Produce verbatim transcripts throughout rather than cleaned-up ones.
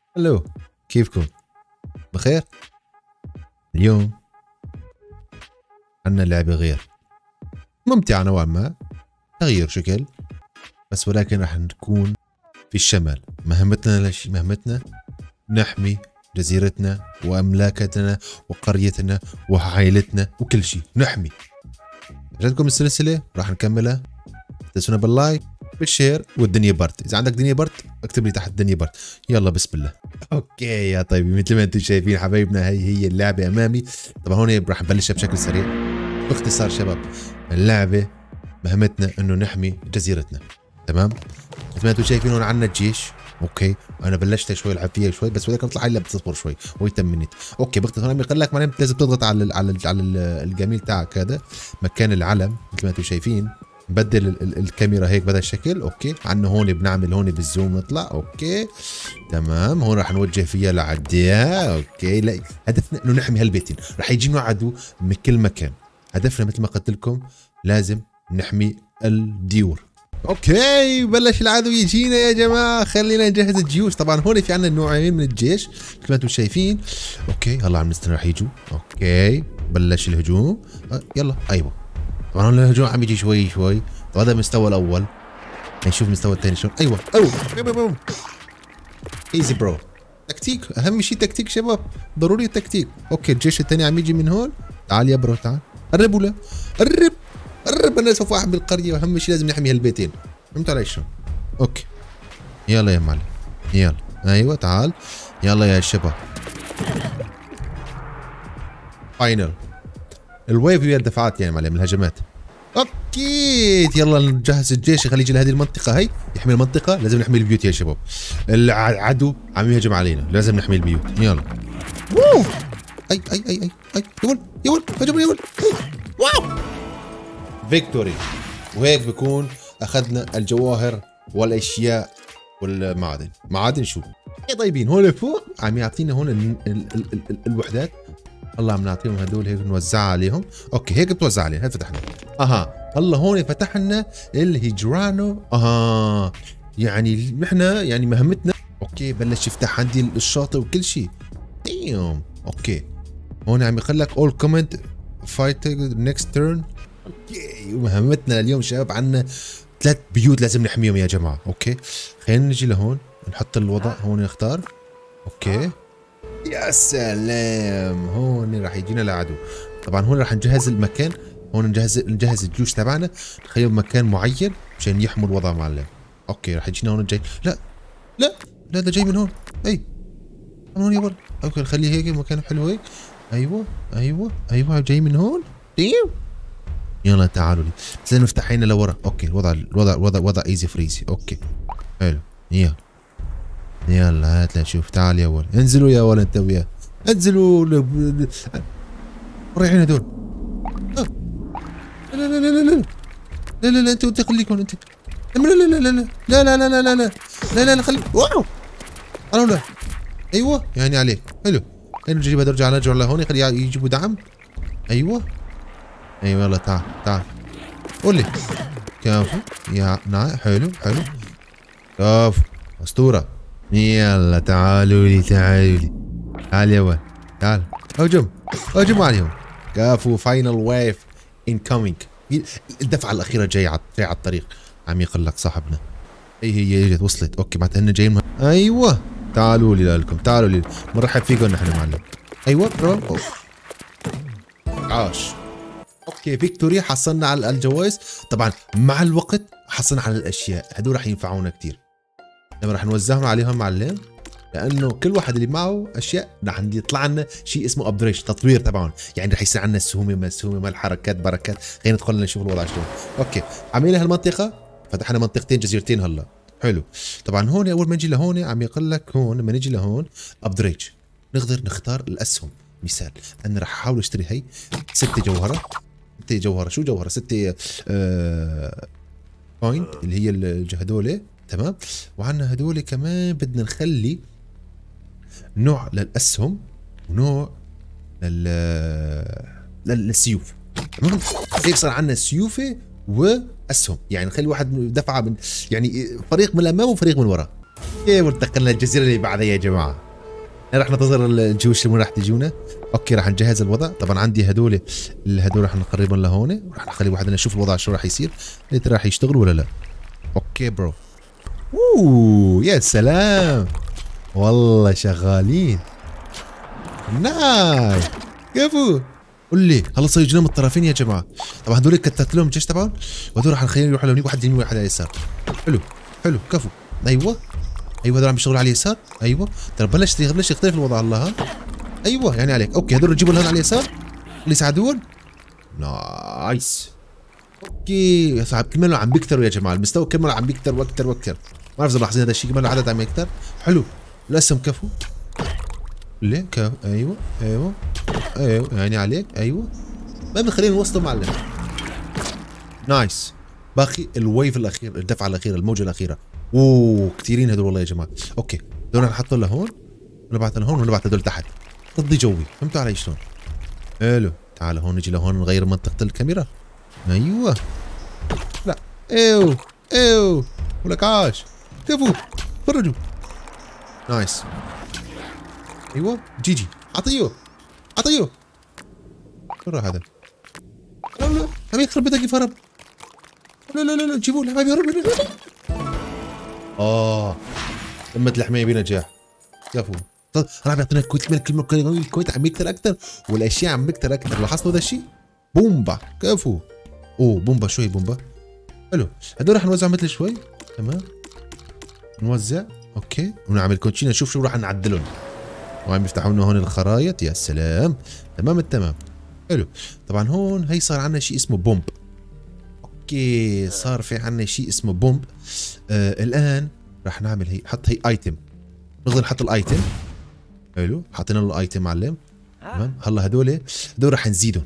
الو، كيفكم؟ بخير؟ اليوم عنا لعبة غير ممتعة نوعا ما، تغيير شكل بس، ولكن راح نكون في الشمال. مهمتنا لش مهمتنا نحمي جزيرتنا وأملاكتنا وقريتنا وعائلتنا وكل شيء نحمي. عجبتكم السلسلة؟ راح نكملها. تنسونا باللايك بالشير والدنيا برد. اذا عندك دنيا برد اكتب لي تحت دنيا برد. يلا بسم الله. اوكي يا طيبي، مثل ما انتم شايفين حبايبنا، هي هي اللعبه امامي. طبعا هون راح نبلشها بشكل سريع. باختصار شباب، اللعبه مهمتنا انه نحمي جزيرتنا، تمام؟ مثل ما انتم شايفين هون عندنا الجيش. اوكي، انا بلشت شوي العب فيها شوي بس، ولكن اطلع هلا بتصبر شوي ويتمنيت. اوكي، باختصار عم يقول لك معناته لازم تضغط على ال على ال على ال الجميل تاعك هذا مكان العلم. مثل ما انتم شايفين نبدل ال ال الكاميرا هيك بهذا الشكل. اوكي، عندنا هون بنعمل هون بالزوم نطلع. اوكي تمام، هون راح نوجه فيها لعديها. اوكي، لا هدفنا انه نحمي هالبيتين، راح يجينا عدو من كل مكان. هدفنا مثل ما قلت لكم لازم نحمي الديور. اوكي، بلش العدو يجينا يا جماعه، خلينا نجهز الجيوش. طبعا هون في عندنا نوعين من الجيش مثل ما انتم شايفين. اوكي هلا عم نستنى راح يجوا. اوكي بلش الهجوم. أه يلا ايوه، طبعا هون الهجوم عم يجي شوي شوي. طبعا هذا المستوى الاول، نشوف المستوى الثاني شلون. ايوه ايوه، ايزي برو. تكتيك، اهم شيء تكتيك شباب، ضروري التكتيك. اوكي الجيش الثاني عم يجي من هون. تعال يا برو تعال، قرب ولا قرب قرب، انا سوف احمي القريه واهم شيء لازم نحمي هالبيتين. فهمت علي شلون؟ اوكي يلا يا معلم، يلا ايوه تعال، يلا يا شباب. فاينل الويف هي الدفعات يعني معلم، الهجمات. اكيد يلا نجهز الجيش خليه يجي لهذه المنطقه، هي يحمي المنطقه. لازم نحمي البيوت يا شباب، العدو عم يهجم علينا، لازم نحمي البيوت. يلا ووو، اي اي اي اي اي يا ولد يا ولد هجم يا ولد. واو فيكتوري. وهيك بكون اخذنا الجواهر والاشياء والمعادن. معادن شو يا طيبين؟ هون فوق عم يعطينا هون ال ال ال ال ال الوحدات. الله عم نعطيهم هدول هيك نوزعها عليهم. اوكي هيك بتوزع عليهم، هيك فتحنا. اها الله هون فتحنا الهجرانو. اها يعني نحن يعني مهمتنا. اوكي بلش يفتح عندي الشاطئ وكل شيء. ديم اوكي هون عم يقول لك اول كومنت فايت نيكست تيرن. اوكي مهمتنا اليوم شباب عندنا ثلاث بيوت لازم نحميهم يا جماعه. اوكي خلينا نجي لهون نحط الوضع هون نختار. اوكي يا سلام، هون راح يجينا العدو. طبعا هون راح نجهز المكان، هون نجهز نجهز الجيوش تبعنا، نخليهم بمكان معين مشان يحموا الوضع معلم. اوكي راح يجينا هون جاي. لا لا لا ده جاي من هون. اي من هون يا ولد. اوكي نخليه هيك مكان حلو هيك. ايوه ايوه ايوه جاي من هون. ديم يلا تعالوا لي، بس لازم نفتح عيننا لورا. اوكي الوضع الوضع الوضع وضع ايزي فريزي. اوكي حلو يلا يلا هات لنشوف. تعال يا ولد، انزلوا يا ولد انت وياه، انزلوا. رايحين هدول. لا لا لا لا لا لا لا لا انت انت خليك هون انت. لا لا لا لا لا لا لا لا لا لا لا لا لا خليك. واو انا لا ايوه يعني عليك. حلو خلينا نجيب هذا، نرجع نرجع لهون خلي يجيبوا دعم. ايوه ايوه يلا تعال تعال قول لي. كافو يا نعم، حلو حلو كافو اسطوره. يلا تعالوا لي تعالوا لي. تعال يا ولد تعال، هجم هجم عليهم. كافو فاينل ويف انكمينج. الدفعه الاخيره جاي على جاي على الطريق. عم يقول لك صاحبنا اي هي اجت وصلت. اوكي معناتها هن جايين. ايوه تعالوا لي لكم، تعالوا لي مرحب فيكم نحن معلم. ايوه برافو عاش. اوكي فيكتوريا حصلنا على الجوائز. طبعا مع الوقت حصلنا على الاشياء هدول راح ينفعونا كثير لما راح نوزعهم عليهم معلم، لانه كل واحد اللي معه اشياء راح يطلع لنا شيء اسمه ابجريد، تطوير تبعهم. يعني راح يصير عندنا السهومه ما السهومه ما الحركات بركات. خلينا ندخل نشوف الوضع شلون. اوكي عملنا هالمنطقه، فتحنا منطقتين جزيرتين هلا. حلو طبعا هون اول ما نجي لهون عم يقول لك هون لما نجي لهون ابجريد نقدر نختار الاسهم. مثال انا راح احاول اشتري هي ست جوهره. ست جوهره شو جوهره؟ ست آه بوينت اللي هي هدول تمام. وعندنا هدول كمان بدنا نخلي نوع للاسهم ونوع لل للسيوف. تمام هيك صار عندنا سيوفه واسهم، يعني نخلي واحد دفعه من يعني فريق من الامام وفريق من الوراء. كيف انتقلنا الجزيره اللي بعدها يا جماعه. راح ننتظر الجيوش اللي راح تجونا. اوكي راح نجهز الوضع. طبعا عندي هدول هدول راح نقربهم لهون وراح نخلي واحد نشوف الوضع شو راح يصير. قلت راح يشتغل ولا لا. اوكي برو. اوه يا سلام والله شغالين. ناي كفو. قول لي خلص يجونا من الطرفين يا جماعه. طبعا هدول كترت لهم الجيش تبعهم وهدول راح نخليهم يروحوا لهونيك، واحد يمين وواحد على اليسار. حلو حلو كفو. ايوه ايوه هذول عم يشتغلوا على اليسار. ايوه ترى بلش بلش يختلف الوضع هلا ها. ايوه يعني عليك. اوكي هذول نجيبهم هون على اليسار اللي يساعدون. نايس. اوكي يا صاحب كل ما عم بيكتروا يا جماعه، المستوى كل ما عم بيكتر واكثر واكثر. ما بعرف اذا ملاحظين هذا الشيء، كل ما العدد عم يكتر. حلو الاسهم كفو. ليه كفو. ايوه ايوه ايوه يعني عليك. ايوه ما بنخلينا نوصل معلم. نايس. باقي الويف الاخير، الدفعه الاخيره، الموجه الاخيره. اوه كثيرين هدول والله يا جماعه. اوكي هدول نحطهم لهون ونبعث لهون ونبعث هدول تحت. قضي جوي، فهمتوا علي شلون؟ حلو تعال هون نجي لهون نغير منطقه الكاميرا. ايوه لا ايوه ايوه ولك عاش. كفو فرجوا. نايس. ايوه جيجي اعطيه اعطيه. شو راح هذا؟ لا لا عم يخرب بيتك كيف هرب. لا لا لا لا جيبوه عم يهرب. اه تمت الحمايه بنجاح. كفو. راح بيعطينا الكويت كلمه كلمه الكويت عم يكتر اكثر والاشياء عم بكتر اكثر. لاحظتوا هذا الشيء؟ بومبا كفو. اوه بومبا. شو هي بومبا؟ حلو هدول راح نوزع مثل شوي. تمام نوزع. اوكي ونعمل كوتشينه نشوف شو راح نعدلهم. وعم يفتحوا لنا هون الخرايط. يا سلام تمام التمام. حلو طبعا هون هي صار عندنا شيء اسمه بومب. اوكي صار في عندنا شيء اسمه بومب. آه الان راح نعمل هي حط هي ايتم. نقدر نحط الايتم. حلو حطينا له الايتم معلم. تمام هلا هدول هدول راح نزيدهم.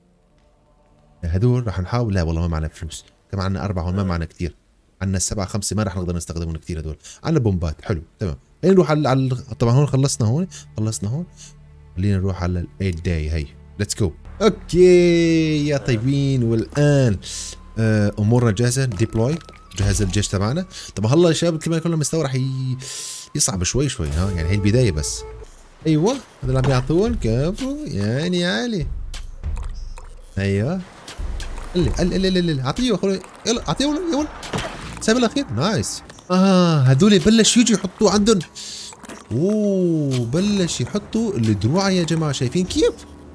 هدول راح نحاول. لا والله ما معنا فلوس. كمان عندنا اربعه هون ما معنا كثير. عندنا سبعه خمسه ما راح نقدر نستخدمهم كثير هدول. عندنا بومبات. حلو تمام خلينا نروح على, على طبعا هون خلصنا هون خلصنا هون. خلينا نروح على الايت داي. هي ليتس جو. اوكي يا طيبين والان آه امورنا جاهزه. ديبلوي جهز الجيش تبعنا. طبعا هلا يا شباب كمان كل مستوى راح يصعب شوي شوي ها يعني هي البدايه بس. ايوه هذا اللي عم يعطون. كفو يعني عالي. ايوه قل قل قل قل اعطيه اخوي. يلا اعطيه يا ولد. سايب الاخير. نايس. اه هذول بلش يجوا يحطوا عندهم. اوه بلش يحطوا الدروع يا جماعه. شايفين كيف؟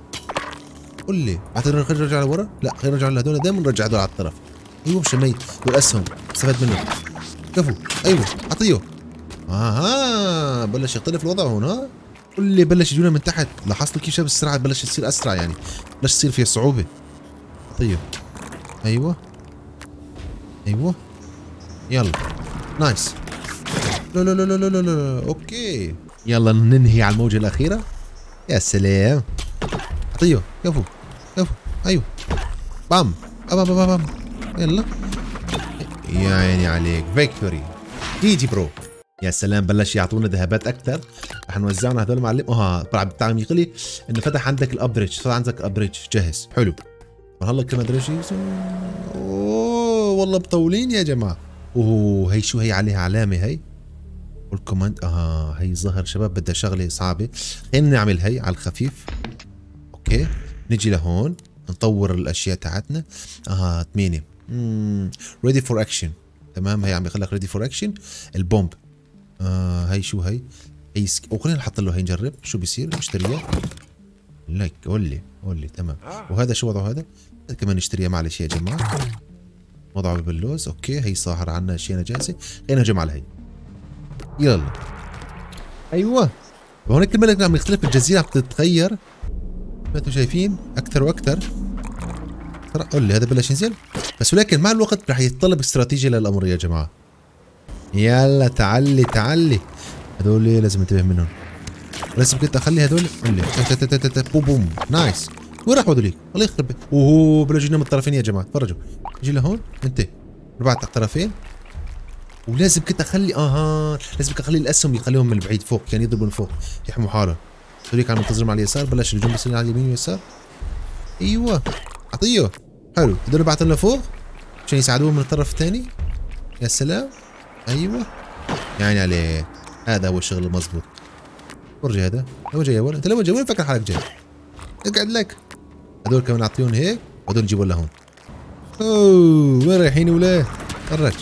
قل لي بعتقد خلينا نرجع لورا. لا خلينا نرجع لهدول. دائما نرجع هدول على الطرف. ايوه شميت والاسهم استفاد منه. كفو. ايوه اعطيه. اها بلش يختلف الوضع هون. ها قل لي بلش يجونا من تحت. لاحظتوا كيف شاب السرعه بلش تصير اسرع يعني بلش يصير فيها صعوبه. طيب ايوه ايوه يلا نايس. لا لا لا لا لا لا اوكي يلا ننهي على الموجه الاخيره. يا سلام اعطيه. كفو كفو. ايوه بام بام بام بام. يلا يا عيني عليك. فيكتوري جيجي برو. يا سلام بلش يعطونا ذهبات اكثر. رح نوزعهم هذول معلم. اه طبعا بتعلم يقلي انه فتح عندك الابريج. صار عندك ابريج جاهز. حلو هلا كمان ادري شيء. اوه والله مطولين يا جماعه. اوه هي شو هي عليها علامه. هي والكوماند. اه هي ظهر شباب بدها شغله صعبه. خلينا نعمل هي على الخفيف. اوكي نجي لهون نطور الاشياء تاعتنا. اه ثمانية. امم ريدي فور اكشن. تمام هي عم يخليك ريدي فور اكشن. البومب. آه هي شو هي؟ هي سك... وخلينا نحط له هي نجرب شو بيصير. اشتريها. لك قول لي قول لي. تمام وهذا شو وضعه هذا؟ هذا كمان نشتريها معلش يا جماعه. وضعه باللوز. اوكي هي صاهر عنا اشياء جاهزه. خلينا نهجم على هي. يلا ايوه هون كل ما عم يختلف الجزيره عم تتغير. انتم شايفين اكثر واكثر. قول لي هذا بلش ينزل بس ولكن مع الوقت رح يتطلب استراتيجيه للامر يا جماعه. يلا تعلي تعلي. هذول لازم انتبه منهم. لازم كنت اخلي هذول. قول لي بوم بوم. نايس. وين راحوا هذوليك؟ الله يخرب بيت. اوه بلشوا يجينا من الطرفين يا جماعه. تفرجوا نجي لهون انت ربعت على الطرفين. ولازم كنت اخلي اها لازم كنت اخلي الاسهم يخليهم من بعيد فوق يعني يضربوا من فوق يحموا حالهم. هذوليك عم ينتظروا على اليسار. بلش الهجوم بيصير على اليمين واليسار. ايوه اعطيه. حلو هذول بعتهم لفوق عشان يساعدوهم من الطرف الثاني. يا سلام. ايوه يعني عليه هذا هو الشغل المضبوط. ورجي هذا لو جاي يا ولد، انت لو جاي وين فكر حالك جاي؟ اقعد لك. هذول كمان اعطيهم هيك وهذول نجيبهم لهون. اوه وين رايحين ولا؟ فرج.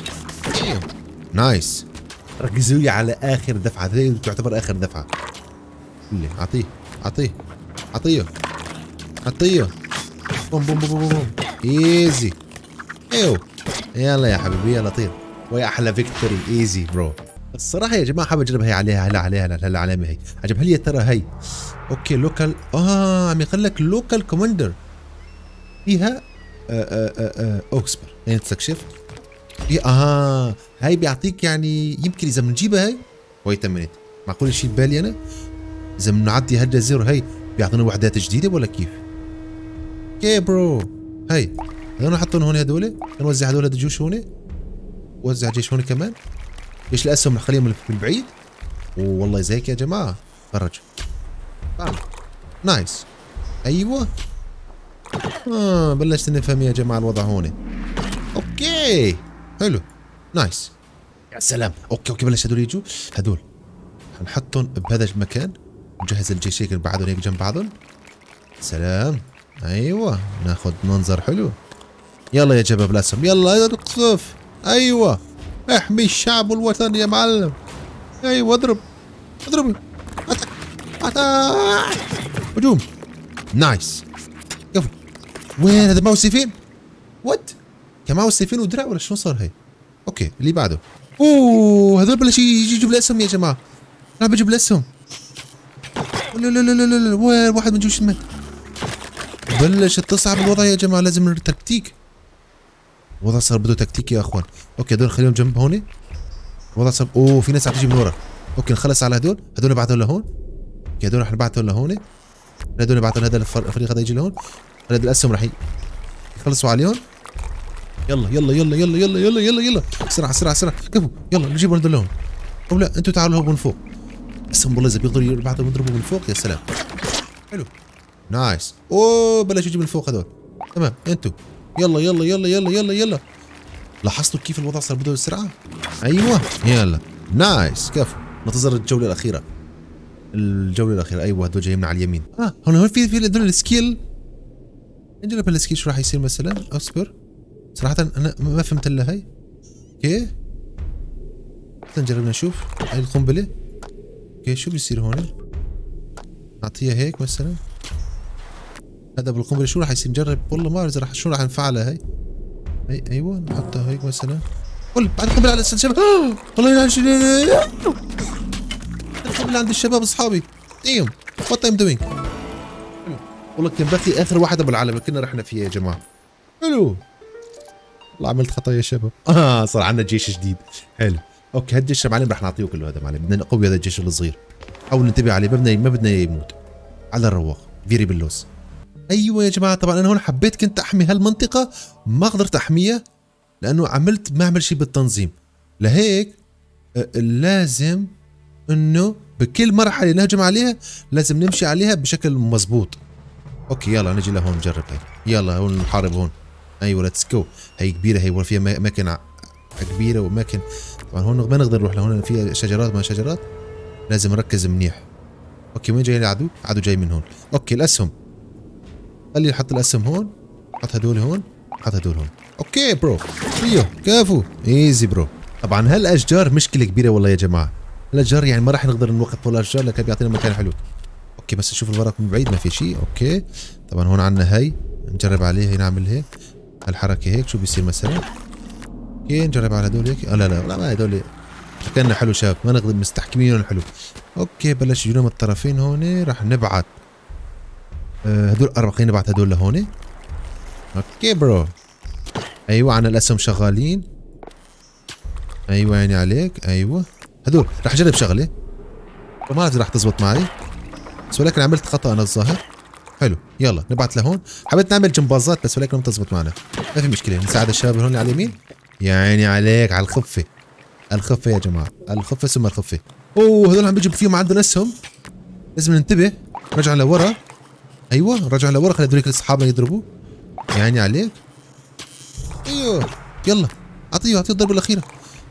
نايس. ركزوا لي على اخر دفعه، هذه تعتبر اخر دفعه. اللي اعطيه اعطيه اعطيه اعطيه بوم بوم بوم بوم بوم ايزي. ايوه يلا يا حبيبي يلا طير. ويا احلى فيكتوري ايزي برو. الصراحه يا جماعه حابب اجرب هي عليها هلا عليها هلا العلامه هي عجبها لي ترى هي. اوكي لوكال اه عم يقول لك لوكال كوماندر فيها آه آه آه اوكسبر يعني تستكشف. ايه اه هاي بيعطيك يعني يمكن اذا بنجيبها هي ويت منت معقول شيء ببالي انا اذا بنعدي هالجزيره هي بيعطونا وحدات جديده ولا كيف؟ اوكي برو هي هذول نحطهم هون هذول نوزع هذول الجيوش هون وزع جيش هون كمان. ليش الاسهم نخليهم من البعيد؟ والله زي هيك يا جماعه فرج. طيب نايس ايوه اه بلشت نفهم يا جماعه الوضع هون. اوكي حلو نايس يا سلام. اوكي اوكي بلش هدول يجوا هدول حنحطهم بهذا المكان نجهز الجيش هيك بعضهم هيك جنب بعضهم. سلام ايوه ناخذ منظر حلو. يلا يا جباب الاسهم يلا اقصف. ايوه احمي الشعب والوطن يا معلم. ايوه اضرب اضرب اتاك اتاك هجوم. نايس كفو. وين هذا ماوس سيفين؟ وات؟ كان ماوس سيفين ودرع ولا شلون صار هي؟ اوكي اللي بعده. اوه هذول بلش يجي يجيب الاسهم يا جماعه. انا بجيب الاسهم. لا لا لا لا لا وين واحد من جيوش الشمال. بلشت تصعب الوضع يا جماعه لازم تكتيك. الوضع صار بده تكتيك يا اخوان. اوكي هذول خليهم جنب هون. الوضع صار اوه في ناس عم تجي من ورا. اوكي نخلص على هذول، هذول نبعثهم لهون. اوكي هذول رح نبعثهم لهون. هذول نبعثهم هذا الفريق هذا يجي لهون. هذول الاسهم رح يخلصوا عليهم. يلا يلا يلا يلا يلا يلا يلا يلا بسرعه بسرعه بسرعه كفو يلا نجيبهم هذول لهون. او لا انتم تعالوا من فوق. اسهم والله اذا بيقدروا يبعثوا يضربوا من فوق يا سلام. حلو نايس. اوه بلشوا يجيبوا من فوق هذول. تمام انتم يلا يلا يلا يلا يلا يلا. لاحظتوا كيف الوضع صار بده السرعه؟ ايوه يلا نايس كفو. ننتظر الجوله الاخيره. الجوله الاخيره ايوه هدول جايين على اليمين. اه هون هون في في هدول السكيل. نجرب السكيل شو راح يصير مثلا. اصبر صراحه انا ما فهمت الا هي. اوكي نجرب نشوف هاي القنبله. اوكي شو بيصير هون؟ نعطيها هيك مثلا. هذا بالقنبله شو راح يصير؟ نجرب والله ما اعرف شو راح نفعلها هي. اي ايوه نحطها هيك مثلا. والله بعد القنبله على الشباب. والله القنبله عند الشباب اصحابي. ديم وات ايم دوينج. والله كان باقي اخر واحد ابو العالم كنا رحنا فيه يا جماعه. حلو والله عملت خطا يا شباب. اه صار عندنا جيش جديد. حلو اوكي هالجيش يا معلم رح نعطيه كله هذا معلم. بدنا نقوي هذا الجيش الصغير. حاول ننتبه عليه ما بدنا ما بدنا يموت. على الرواق فيري باللوس. ايوه يا جماعه طبعا انا هون حبيت كنت احمي هالمنطقه ما قدرت احميها لانه عملت ما اعمل شيء بالتنظيم. لهيك لازم انه بكل مرحله نهجم عليها لازم نمشي عليها بشكل مزبوط. اوكي يلا نجي لهون نجرب هي. يلا هون نحارب هون. ايوه ليتس جو. هي كبيره هي فيها اماكن كبيره واماكن طبعا هون ما نقدر نروح لهون فيها شجرات ما شجرات لازم نركز منيح. اوكي وين جاي العدو؟ العدو جاي من هون. اوكي الاسهم خلي نحط الاسهم هون. حط هدول هون حط هدول هون. اوكي برو ايوه كفو ايزي برو. طبعا هالاشجار مشكله كبيره والله يا جماعه. الاشجار يعني ما راح نقدر نوقف فوق الاشجار لكن بيعطينا مكان حلو. اوكي بس نشوف الورق من بعيد ما في شيء. اوكي طبعا هون عندنا هي نجرب عليه نعمل هيك هالحركه هيك شو بيصير مثلا. اوكي نجرب على هدول هيك. آه لا لا لا ما هدول كنا حلو شباب ما نقدر مستحكمين حلو. اوكي بلش يجونا من الطرفين هون راح نبعت آه هدول اربع خلينا نبعت هدول لهون. اوكي برو ايوه عنا الاسهم شغالين. ايوه يعني عليك ايوه هدول راح اجرب شغله ما ادري راح تزبط معي بس ولكن عملت خطا انا الظاهر. حلو يلا نبعت لهون. حبيت نعمل جمبازات بس ولكن ما تزبط معنا. ما في مشكله نساعد الشباب هون على اليمين. يا عيني عليك على الخفه. الخفه يا جماعه الخفه ثم الخفه. اوه هذول عم بيجوا فيهم عندهم اسهم لازم ننتبه. رجع لورا. ايوه رجع لورا خلي هذول اصحابنا يضربوا. يا عيني عليك. ايوه يلا اعطيه اعطيه الضربه الاخيره.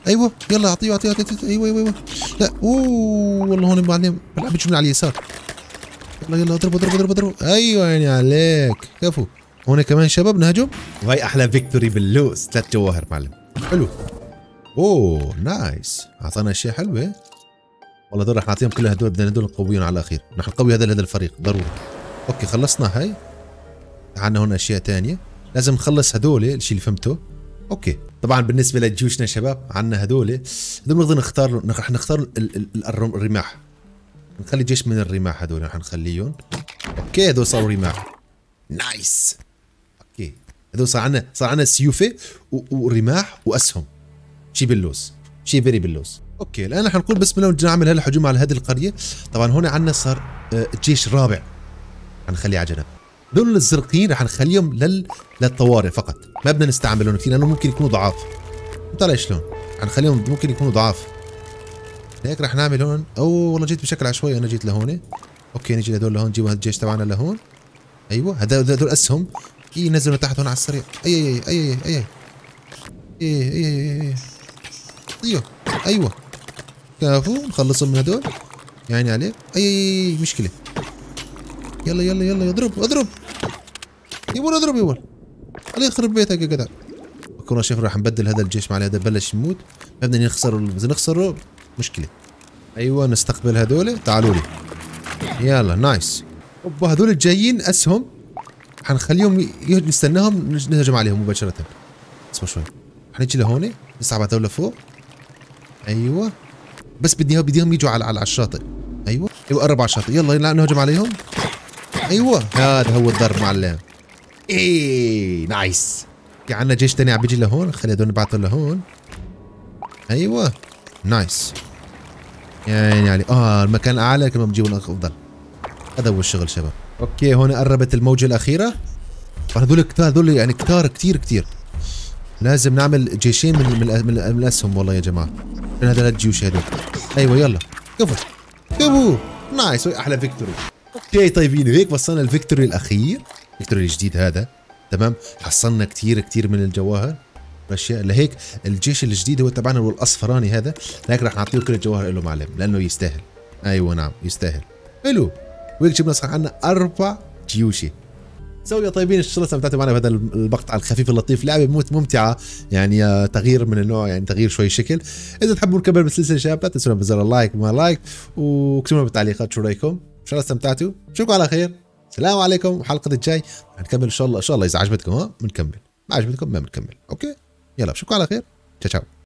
ايوه يلا اعطيه اعطيه اعطيه ايوه ايوه ايوه لا اوه والله هون معلم بلعب بتشوف من على اليسار. يلا يلا اضرب اضرب اضرب اضرب ايوه يعني عليك كفو. هون كمان شباب نهجم. وهي احلى فيكتوري باللوز، ثلاث جواهر معلم. حلو. اوه نايس، اعطانا اشياء حلوه والله. دول رح نعطيهم كل هدول، بدنا هدول نقويهم على الاخير، رح نقوي هذا هذا الفريق ضروري. اوكي خلصنا هاي. عندنا هون اشياء ثانيه لازم نخلص هدول الشيء اللي فهمته. اوكي طبعا بالنسبه لجيوشنا شباب عندنا هدول هدول بنقدر نختار، رح نختار الرماح، نخلي جيش من الرماح. هدول رح نخليهم. اوكي هدول صاروا رماح. نايس. اوكي هدول صار عندنا صار عندنا سيوفه ورماح واسهم، شيء باللوز، شيء فيري باللوز. اوكي الان رح نقول بسم الله ونبدا نعمل هالهجوم على هذه القريه. طبعا هون عندنا صار الجيش رابع حنخليه على جنب. دول الزرقين رح نخليهم لل للطوارئ فقط، ما بدنا نستعملهم كثير لانه ممكن يكونوا ضعاف. طلع شلون؟ حنخليهم ممكن يكونوا ضعاف. هيك رح نعمل هون. اوه والله جيت بشكل عشوائي، انا جيت لهون. اوكي نجي لهدول لهون، نجيب الجيش تبعنا لهون. ايوه هذول هذول اسهم. اي نزلوا تحت هون على السريع. اي اي اي اي اي اي اي اي ايوه ايوه كافو نخلصهم من هدول يعني عليك. اي اي مشكله. يلا يلا يلا اضرب اضرب يبول اضرب يبول. الله يخرب بيتك يا جدع. كنا شايف راح نبدل هذا الجيش مع هذا بلش يموت، ما بدنا نخسره، اذا نخسره مشكله. ايوه نستقبل هذول، تعالوا لي يلا نايس. اوبا هذول الجايين اسهم حنخليهم نستناهم نهجم عليهم مباشره. اسمع شوي حنيجي لهون نسحب هذول لفوق. ايوه بس بدي بديهم يجوا على على الشاطئ. ايوه ايوه قرب على الشاطئ. يلا يلا نهجم عليهم. ايوه هذا هو الضرب معلم. ايه نايس. في عندنا جيش ثاني عم بيجي لهون، خلي هدول نبعثهم لهون. ايوه نايس يعني يعني اه المكان اعلى كمان بجيبوا افضل. هذا هو الشغل شباب. اوكي هون قربت الموجه الاخيره. هذول كتار، هذول يعني كتار كثير كثير. لازم نعمل جيشين من من, من, من الاسهم والله يا جماعه، من هذول الجيوش هذول. ايوه يلا كفو كفو نايس. احلى فيكتوري. اوكي طيبين هيك وصلنا الفيكتوري الاخير، الفيكتوري الجديد هذا تمام. حصلنا كثير كثير من الجواهر والاشياء. لهيك الجيش الجديد هو تبعنا هو الاصفراني هذا، لهيك رح نعطيه كل الجواهر له معلم لانه يستاهل. ايوه نعم يستاهل. حلو. وهيك جبنا صح عندنا اربع جيوشي. سو يا طيبين ان شاء الله استمتعتوا معنا بهذا المقطع الخفيف اللطيف. لعبه ممتعه يعني، تغيير من النوع يعني، تغيير شوي شكل. اذا تحبوا نكمل بالسلسله شباب لا تنسوا بزر اللايك وما لايك، واكتبوا بالتعليقات شو رايكم. ان شاء الله استمتعتوا، نشوفكم على خير. السلام عليكم. وحلقه الجاي هنكمل ان شاء الله. ان شاء الله اذا عجبتكم ها بنكمل، ما عجبتكم ما بنكمل. اوكي يلا اشوفكم على خير. تشاو تشاو.